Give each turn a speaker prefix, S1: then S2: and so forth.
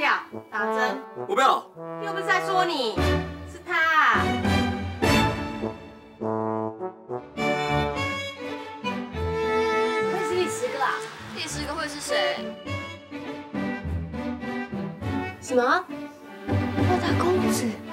S1: 票打针。
S2: 我不要。
S1: 又不是在说你，是他。会是第10个啊？
S3: 第10个会是谁？
S1: 什么？我的公子。